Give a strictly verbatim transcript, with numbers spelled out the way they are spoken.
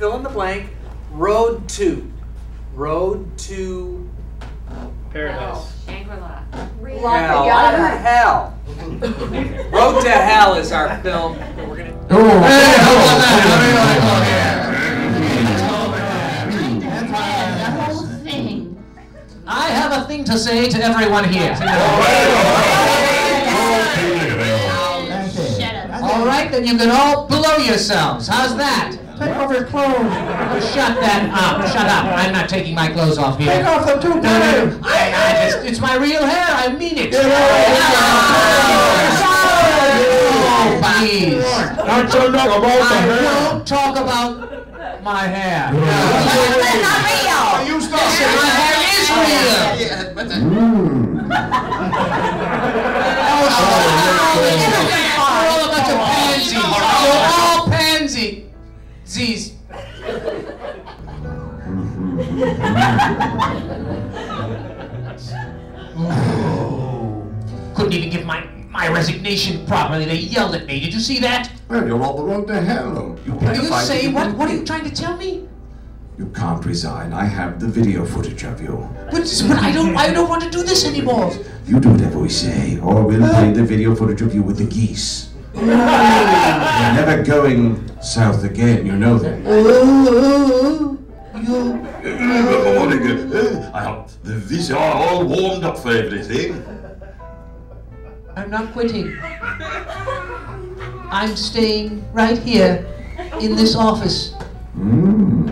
fill in the blank. Road to. Road to. Paradise. Shangri-La. Hell. What the hell? Road to Hell is our film. We're gonna. Oh, hey, hold on I have a thing to say to everyone here. All right, then you can all blow yourselves. How's that? Take off your clothes. Shut that up. Shut up. I'm not taking my clothes off here. Take off them too, No, no, no. I, I just, it's my real hair. I mean it. Get Oh, please. Not so much about the I hair. won't talk about my hair. Are you Listen, my hair is real. You're all a bunch of pansies. You're all pansy. Z's. Couldn't even give my, my resignation properly. They yelled at me. Did you see that? Well, you're on the road to hell. You What do you say? What, what are you trying to tell me? You can't resign. I have the video footage of you. But, but I don't I don't want to do this anymore. You do whatever we say, or we'll play the video footage of you with the geese. You're never going south again, you know that. Good morning. Uh, I hope the these are all warmed up for everything. I'm not quitting. I'm staying right here in this office. Mm.